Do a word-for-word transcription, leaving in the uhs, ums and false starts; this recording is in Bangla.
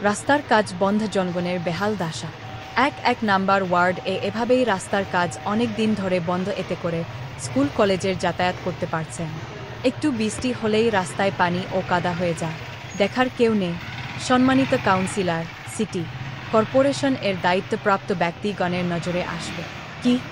রাস্তার কাজ বন্ধ, জনগণের বেহাল দশা। এক এক নাম্বার ওয়ার্ড এ এভাবেই রাস্তার কাজ অনেক দিন ধরে বন্ধ, এতে করে স্কুল কলেজের যাতায়াত করতে পারছেন। একটু বৃষ্টি হলেই রাস্তায় পানি ও কাদা হয়ে যায়, দেখার কেউ নেই। সম্মানিত কাউন্সিলর, সিটি কর্পোরেশন এর দায়িত্বপ্রাপ্ত ব্যক্তিগণের নজরে আসবে কি?